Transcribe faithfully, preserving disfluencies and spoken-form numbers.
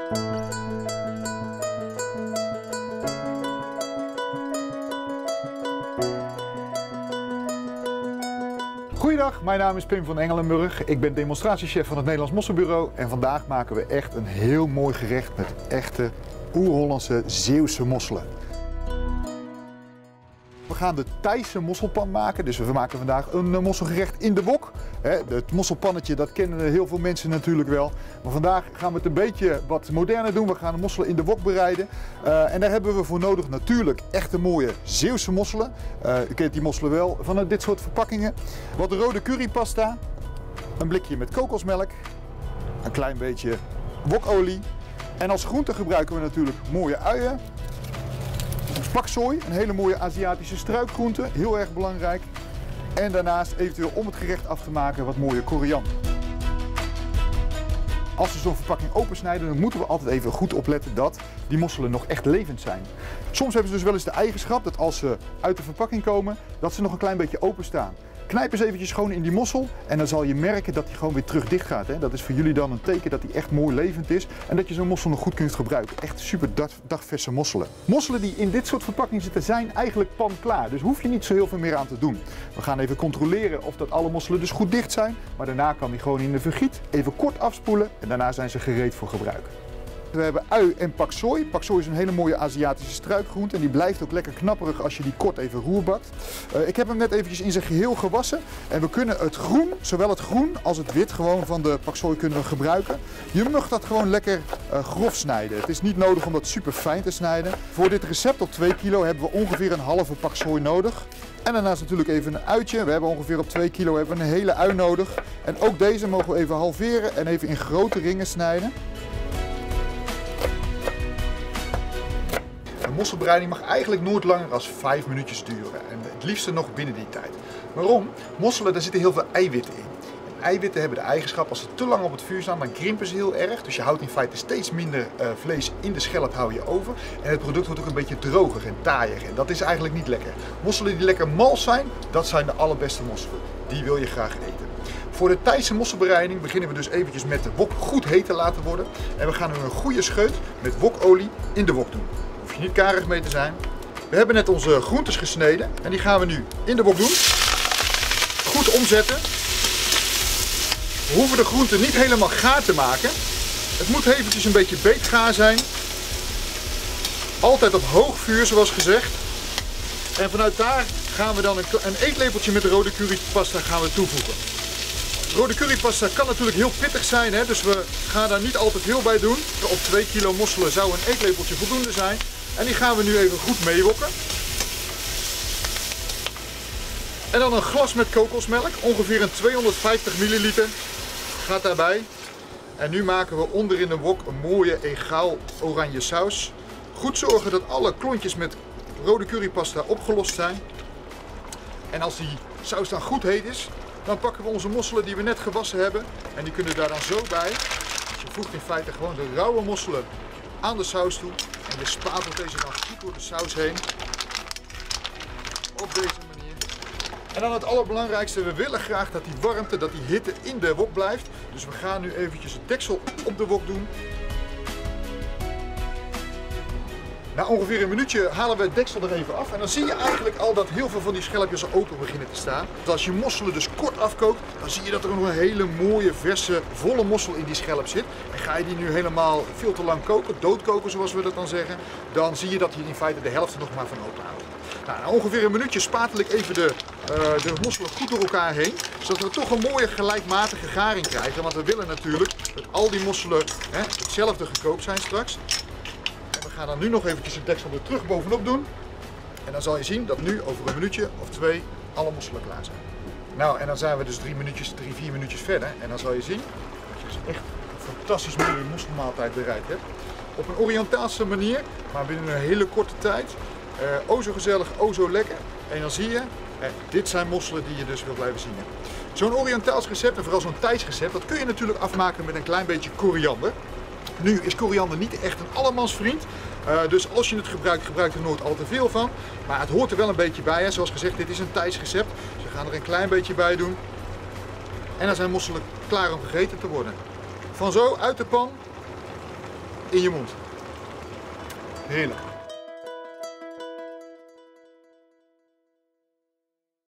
Goeiedag, mijn naam is Pim van Engelenburg. Ik ben demonstratiechef van het Nederlands Mosselbureau en vandaag maken we echt een heel mooi gerecht met echte oer-Hollandse Zeeuwse mosselen. We gaan de Thaise mosselpan maken, dus we maken vandaag een mosselgerecht in de wok. Het mosselpannetje, dat kennen heel veel mensen natuurlijk wel. Maar vandaag gaan we het een beetje wat moderner doen. We gaan de mosselen in de wok bereiden. Uh, en daar hebben we voor nodig natuurlijk echte mooie Zeeuwse mosselen. Uh, u kent die mosselen wel van dit soort verpakkingen. Wat rode currypasta, een blikje met kokosmelk, een klein beetje wokolie. En als groente gebruiken we natuurlijk mooie uien. Paksoi, een hele mooie Aziatische struikgroente, heel erg belangrijk. En daarnaast eventueel om het gerecht af te maken wat mooie koriander. Als we zo'n verpakking opensnijden, dan moeten we altijd even goed opletten dat die mosselen nog echt levend zijn. Soms hebben ze dus wel eens de eigenschap dat als ze uit de verpakking komen, dat ze nog een klein beetje openstaan. Knijp eens eventjes gewoon in die mossel en dan zal je merken dat die gewoon weer terug dicht gaat. Hè? Dat is voor jullie dan een teken dat die echt mooi levend is en dat je zo'n mossel nog goed kunt gebruiken. Echt super dagverse mosselen. Mosselen die in dit soort verpakkingen zitten zijn eigenlijk pan klaar, dus hoef je niet zo heel veel meer aan te doen. We gaan even controleren of dat alle mosselen dus goed dicht zijn, maar daarna kan die gewoon in de vergiet even kort afspoelen en daarna zijn ze gereed voor gebruik. We hebben ui en paksoi. Paksoi is een hele mooie Aziatische struikgroente en die blijft ook lekker knapperig als je die kort even roerbakt. Uh, ik heb hem net eventjes in zijn geheel gewassen en we kunnen het groen, zowel het groen als het wit gewoon van de paksoi kunnen we gebruiken. Je mag dat gewoon lekker uh, grof snijden. Het is niet nodig om dat super fijn te snijden. Voor dit recept op twee kilo hebben we ongeveer een halve paksoi nodig. En daarnaast natuurlijk even een uitje. We hebben ongeveer op twee kilo hebben we een hele ui nodig. En ook deze mogen we even halveren en even in grote ringen snijden. Een mosselbereiding mag eigenlijk nooit langer dan vijf minuutjes duren en het liefste nog binnen die tijd. Waarom? Mosselen, daar zitten heel veel eiwitten in. En eiwitten hebben de eigenschap, als ze te lang op het vuur staan, dan krimpen ze heel erg. Dus je houdt in feite steeds minder uh, vlees in de schelp hou je over. En het product wordt ook een beetje droger en taaier en dat is eigenlijk niet lekker. Mosselen die lekker mals zijn, dat zijn de allerbeste mosselen. Die wil je graag eten. Voor de Thaise mosselbereiding beginnen we dus eventjes met de wok goed heet te laten worden. En we gaan nu een goede scheut met wokolie in de wok doen. Hoef je niet karig mee te zijn. We hebben net onze groentes gesneden en die gaan we nu in de wok doen. Goed omzetten. We hoeven de groenten niet helemaal gaar te maken. Het moet eventjes een beetje beetgaar zijn. Altijd op hoog vuur zoals gezegd. En vanuit daar gaan we dan een, een eetlepeltje met de rode currypasta gaan we toevoegen. Rode currypasta kan natuurlijk heel pittig zijn, hè? Dus we gaan daar niet al te veel bij doen. Op twee kilo mosselen zou een eetlepeltje voldoende zijn. En die gaan we nu even goed meewokken. En dan een glas met kokosmelk, ongeveer een tweehonderdvijftig milliliter gaat daarbij. En nu maken we onder in de wok een mooie egaal oranje saus. Goed zorgen dat alle klontjes met rode currypasta opgelost zijn. En als die saus dan goed heet is, dan pakken we onze mosselen die we net gewassen hebben en die kunnen daar dan zo bij. Dus je voegt in feite gewoon de rauwe mosselen aan de saus toe en je spatelt deze dan goed door de saus heen. Op deze manier. En dan het allerbelangrijkste, we willen graag dat die warmte, dat die hitte in de wok blijft. Dus we gaan nu eventjes het deksel op de wok doen. Na ongeveer een minuutje halen we het deksel er even af en dan zie je eigenlijk al dat heel veel van die schelpjes al open beginnen te staan. Dus als je mosselen dus kort afkookt, dan zie je dat er nog een hele mooie, verse, volle mossel in die schelp zit. En ga je die nu helemaal veel te lang koken, doodkoken zoals we dat dan zeggen, dan zie je dat je in feite de helft er nog maar van open houdt. Nou, na ongeveer een minuutje spatel ik even de, uh, de mosselen goed door elkaar heen, zodat we toch een mooie gelijkmatige garing krijgen. Want we willen natuurlijk dat al die mosselen hè, hetzelfde gekookt zijn straks. We gaan dan nu nog eventjes het deksel er terug bovenop doen. En dan zal je zien dat nu over een minuutje of twee alle mosselen klaar zijn. Nou, en dan zijn we dus drie minuutjes, drie, vier minuutjes verder. En dan zal je zien dat je dus echt een fantastisch mooie mosselmaaltijd bereid hebt. Op een Oriëntaalse manier, maar binnen een hele korte tijd. Uh, o zo gezellig, o zo lekker. En dan zie je, eh, dit zijn mosselen die je dus wil blijven zien. Zo'n Oriëntaals recept, en vooral zo'n Thais recept, dat kun je natuurlijk afmaken met een klein beetje koriander. Nu is koriander niet echt een allemansvriend, uh, dus als je het gebruikt, gebruik er nooit al te veel van. Maar het hoort er wel een beetje bij. Hè. Zoals gezegd, dit is een Thais recept, dus we gaan er een klein beetje bij doen. En dan zijn mosselen klaar om gegeten te worden. Van zo uit de pan. in je mond. Heerlijk.